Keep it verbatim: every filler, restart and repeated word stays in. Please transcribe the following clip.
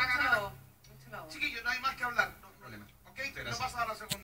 la Mucho gana. no, mucho no. Chiquillos, no hay más que hablar. No hay problema. ¿Ok? No pasa a la segunda.